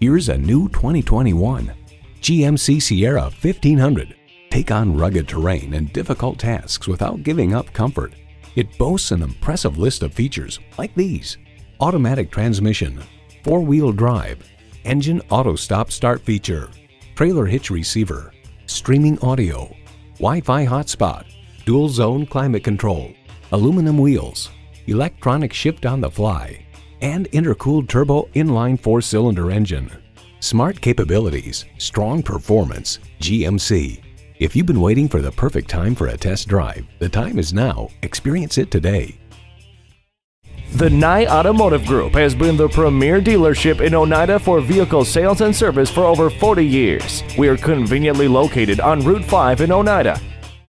Here's a new 2021 GMC Sierra 1500. Take on rugged terrain and difficult tasks without giving up comfort. It boasts an impressive list of features like these: automatic transmission, four-wheel drive, engine auto stop start feature, trailer hitch receiver, streaming audio, Wi-Fi hotspot, dual zone climate control, aluminum wheels, electronic shift on the fly, and intercooled turbo inline four-cylinder engine. Smart capabilities, strong performance, GMC. If you've been waiting for the perfect time for a test drive, the time is now. Experience it today. The Nye Automotive Group has been the premier dealership in Oneida for vehicle sales and service for over 40 years. We are conveniently located on Route 5 in Oneida.